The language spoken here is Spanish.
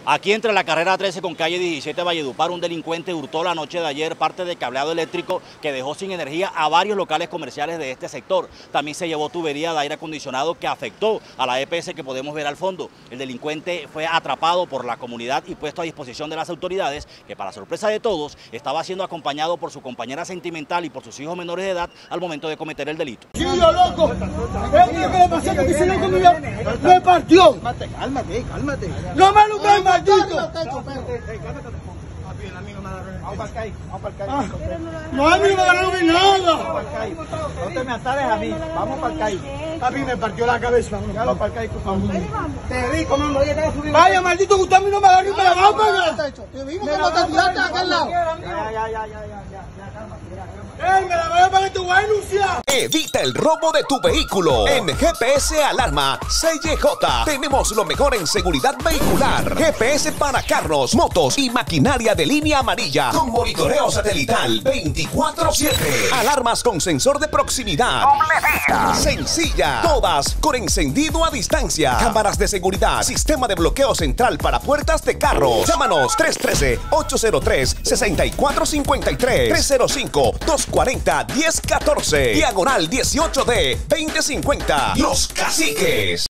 Aquí entre la carrera 13 con calle 17 Valledupar, un delincuente hurtó la noche de ayer parte del cableado eléctrico que dejó sin energía a varios locales comerciales de este sector. También se llevó tubería de aire acondicionado que afectó a la EPS que podemos ver al fondo. El delincuente fue atrapado por la comunidad y puesto a disposición de las autoridades, que para sorpresa de todos estaba siendo acompañado por su compañera sentimental y por sus hijos menores de edad al momento de cometer el delito. ¡Chillo, loco! ¿Qué le pasó? Porque ese loco me partió. Cálmate. ¡No me lo cae, maldito! No, a mí no me agarraron nada. No te me atares a mí. Vamos para el CAI. A mí me partió la cabeza. Vamos para el CAI, por favor. Te vi, comando. Oye, te vas a subir. Vaya, maldito, que usted a mí no me agarró y me la va a pagar. Te vimos cuando te tiraste acá al lado. ¡Ey, me la voy a pagar, te voy a denunciar! Evita el robo de tu vehículo. En GPS Alarma CJ tenemos lo mejor en seguridad vehicular. GPS para carros, motos y maquinaria de línea amarilla con monitoreo satelital 24/7. Alarmas con sensor de proximidad. Sencilla. Todas con encendido a distancia. Cámaras de seguridad. Sistema de bloqueo central para puertas de carros. Llámanos 313-803-6453. 305-240-1014. Diagonal 18D 2050. Los Caciques.